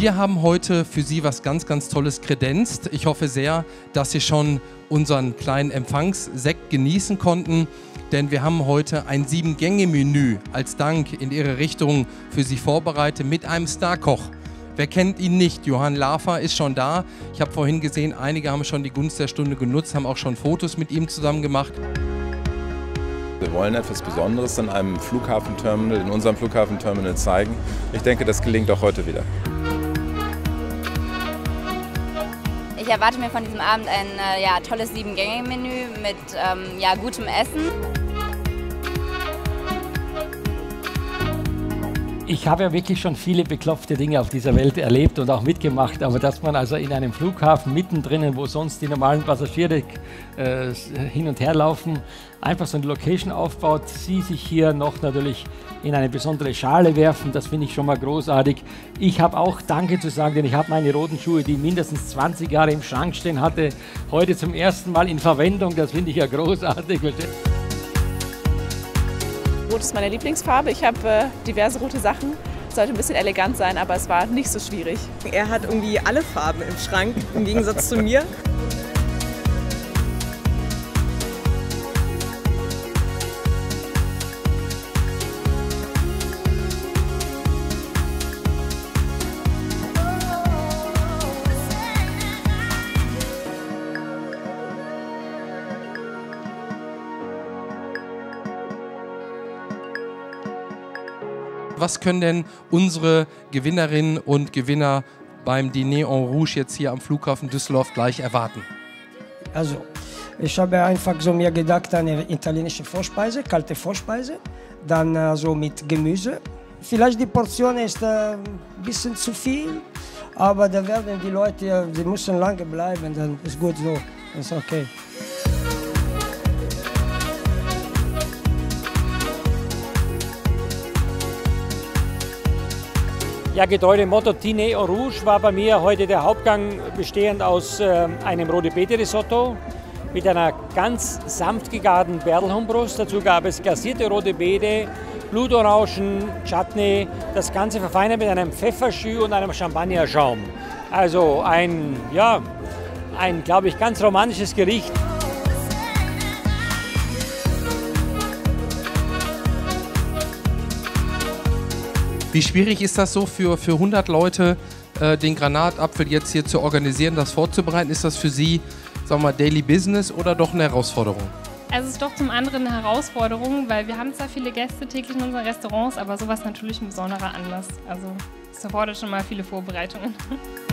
Wir haben heute für Sie was ganz, ganz Tolles kredenzt. Ich hoffe sehr, dass Sie schon unseren kleinen Empfangssekt genießen konnten, denn wir haben heute ein 7-Gänge-Menü als Dank in Ihre Richtung für Sie vorbereitet mit einem Starkoch. Wer kennt ihn nicht? Johann Lafer ist schon da. Ich habe vorhin gesehen, einige haben schon die Gunst der Stunde genutzt, haben auch schon Fotos mit ihm zusammen gemacht. Wir wollen etwas Besonderes in einem Flughafenterminal, in unserem Flughafenterminal zeigen. Ich denke, das gelingt auch heute wieder. Ich erwarte mir von diesem Abend ein tolles 7-Gänge-Menü mit gutem Essen. Ich habe ja wirklich schon viele bekloppte Dinge auf dieser Welt erlebt und auch mitgemacht, aber dass man also in einem Flughafen mittendrin, wo sonst die normalen Passagiere hin und her laufen, einfach so eine Location aufbaut, sie sich hier noch natürlich in eine besondere Schale werfen, das finde ich schon mal großartig. Ich habe auch Danke zu sagen, denn ich habe meine roten Schuhe, die mindestens 20 Jahre im Schrank stehen hatte, heute zum ersten Mal in Verwendung, das finde ich ja großartig. Rot ist meine Lieblingsfarbe. Ich habe diverse rote Sachen. Es sollte ein bisschen elegant sein, aber es war nicht so schwierig. Er hat irgendwie alle Farben im Schrank, im Gegensatz zu mir. Was können denn unsere Gewinnerinnen und Gewinner beim Dîner en Rouge jetzt hier am Flughafen Düsseldorf gleich erwarten? Also, ich habe einfach so mir gedacht, eine italienische Vorspeise, kalte Vorspeise, dann so mit Gemüse. Vielleicht die Portion ist ein bisschen zu viel, aber da werden die Leute, sie müssen lange bleiben, dann ist gut so, ist okay. Ja, getreu dem Motto Dîner en Rouge war bei mir heute der Hauptgang bestehend aus einem Rote Beete Risotto mit einer ganz sanft gegarten Bärlauchbrust. Dazu gab es glasierte Rote Beete, Blutorangen, Chutney, das Ganze verfeinert mit einem Pfefferjus und einem Champagnerschaum. Also ein glaube ich, ganz romantisches Gericht. Wie schwierig ist das so für 100 Leute, den Granatapfel jetzt hier zu organisieren, das vorzubereiten? Ist das für Sie, sagen wir mal, Daily Business oder doch eine Herausforderung? Also es ist doch zum anderen eine Herausforderung, weil wir haben zwar viele Gäste täglich in unseren Restaurants, aber sowas natürlich ein besonderer Anlass. Also es erfordert schon mal viele Vorbereitungen.